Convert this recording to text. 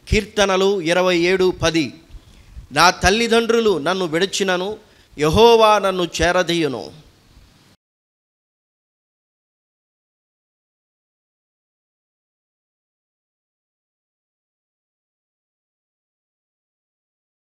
కీర్తనలు 27:10. నా తల్లిదండ్రులు నన్ను విడిచినను యెహోవా నన్ను చేరదీయును.